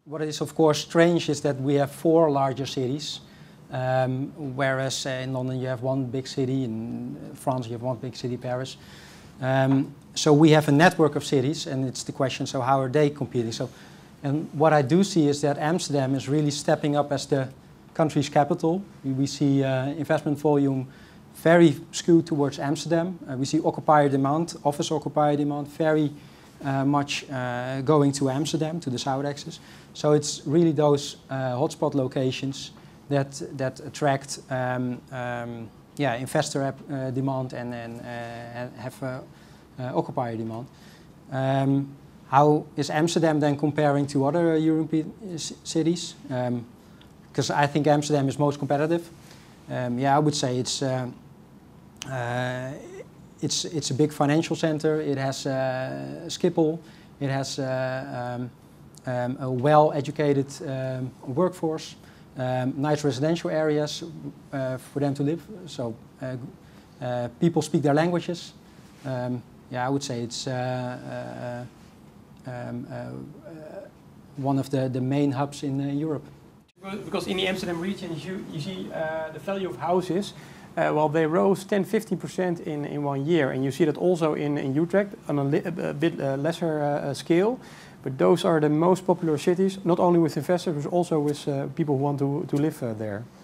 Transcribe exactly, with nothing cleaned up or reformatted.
What is of course strange is that we have four larger cities, um, whereas uh, in London you have one big city, in France you have one big city, Paris. Um, so we have a network of cities, and it's the question, so how are they competing? So, and what I do see is that Amsterdam is really stepping up as the country's capital. We, we see uh, investment volume very skewed towards Amsterdam. Uh, we see occupier demand, office occupier demand, very uh, much uh, going to Amsterdam, to the south axis. So it's really those uh, hotspot locations that that attract um, um, yeah, investor uh, demand and, and uh, have uh, uh, occupier demand. Um, how is Amsterdam then comparing to other European cities? Because um, I think Amsterdam is most competitive. Um, yeah, I would say it's uh, uh, it's it's a big financial center. It has uh, Schiphol. It has uh, um, um, a well-educated um, workforce. Um, nice residential areas uh, for them to live. So uh, uh, people speak their languages. Um, yeah, I would say it's uh, uh, um, uh, uh, one of the, the main hubs in uh, Europe. Because in the Amsterdam region, you, you see uh, the value of houses, uh, well, they rose ten to fifteen percent in, in one year. And you see that also in, in Utrecht on a, li a bit uh, lesser uh, scale. But those are the most popular cities, not only with investors, but also with uh, people who want to, to live uh, there.